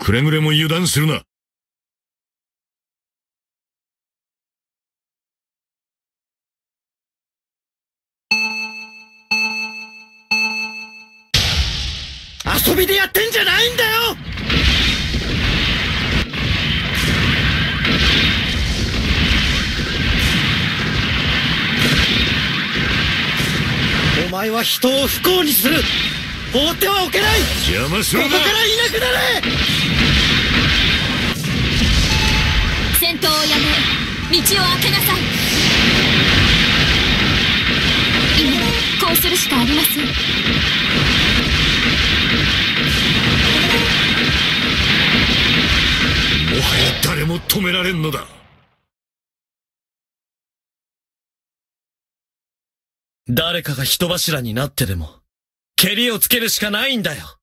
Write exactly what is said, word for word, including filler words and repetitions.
くれぐれも油断するな。 遊びでやってんじゃないんだよ。お前は人を不幸にする。放ってはおけない。 邪魔するな。 ここからいなくなれ。 戦闘をやめ、道を開けなさい。今こうするしかありません。 もはや誰も止められんのだ。 誰かが人柱になってでもケリをつけるしかないんだよ。